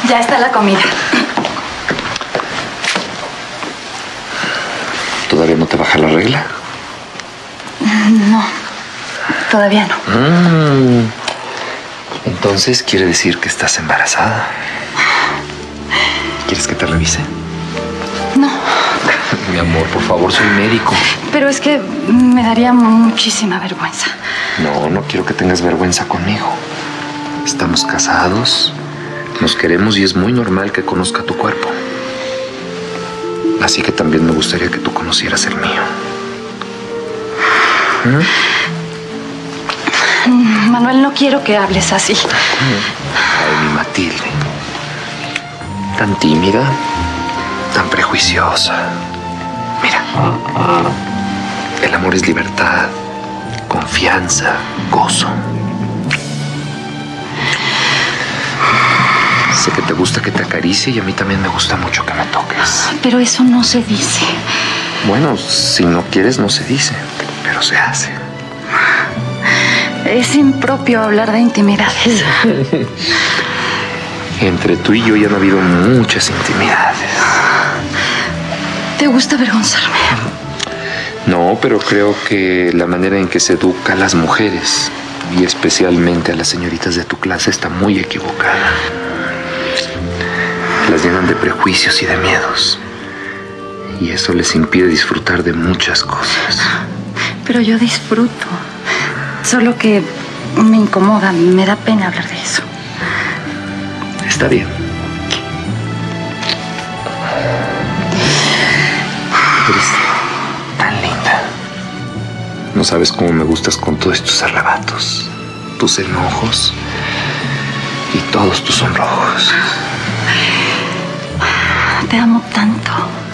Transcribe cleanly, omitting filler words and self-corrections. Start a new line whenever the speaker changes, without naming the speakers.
Ya está la comida.
¿Todavía no te baja la regla?
No, todavía no.
Entonces quiere decir que estás embarazada. ¿Quieres que te revise?
No.
Mi amor, por favor, soy médico.
Pero es que me daría muchísima vergüenza.
No, no quiero que tengas vergüenza conmigo. Estamos casados, nos queremos y es muy normal que conozca tu cuerpo. Así que también me gustaría que tú conocieras el mío.
Manuel, no quiero que hables así.
Ay, mi Matilde. Tan tímida, tan prejuiciosa. Mira, el amor es libertad, confianza, gozo. Sé que te gusta que te acaricie y a mí también me gusta mucho que me toques.
Pero eso no se dice.
Bueno, si no quieres, no se dice, pero se hace.
Es impropio hablar de intimidades.
Entre tú y yo ya han habido muchas intimidades.
¿Te gusta avergonzarme?
No, pero creo que la manera en que se educa a las mujeres, y especialmente a las señoritas de tu clase, está muy equivocada. Las llenan de prejuicios y de miedos. Y eso les impide disfrutar de muchas cosas.
Pero yo disfruto. Solo que me incomoda, me da pena hablar de eso.
Está bien. Eres tan linda. No sabes cómo me gustas con todos tus arrebatos, tus enojos y todos tus sonrojos.
Te amo tanto.